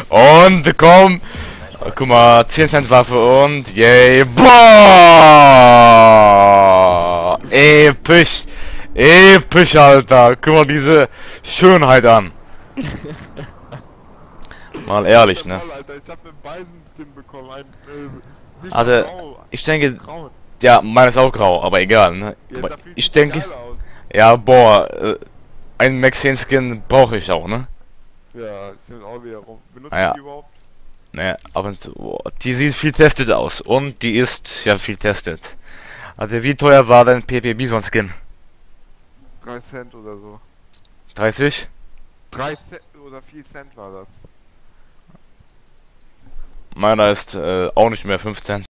Und komm! Guck mal, 10 Cent Waffe und yay! Boah! Episch! Episch, Alter! Guck mal diese Schönheit an! Mal ehrlich, ne? Alter, ich hab einen Bison-Skin bekommen, nicht Also, grau, ich denke, grau. ja, meiner ist auch grau, aber egal, ne? Ja, Aber dafür ich sieht der denke, geil aus. ja, boah, einen Max-10-Skin brauche ich auch, ne? Ja, ich will auch wieder rum. Benutzt Naja. du die überhaupt? Ne, aber die sieht viel testet aus und die ist ja viel testet. Also wie teuer war dein PP Bison Skin? 3 Cent oder so. 30? 3 Cent oder 4 Cent war das. Meiner ist auch nicht mehr 15.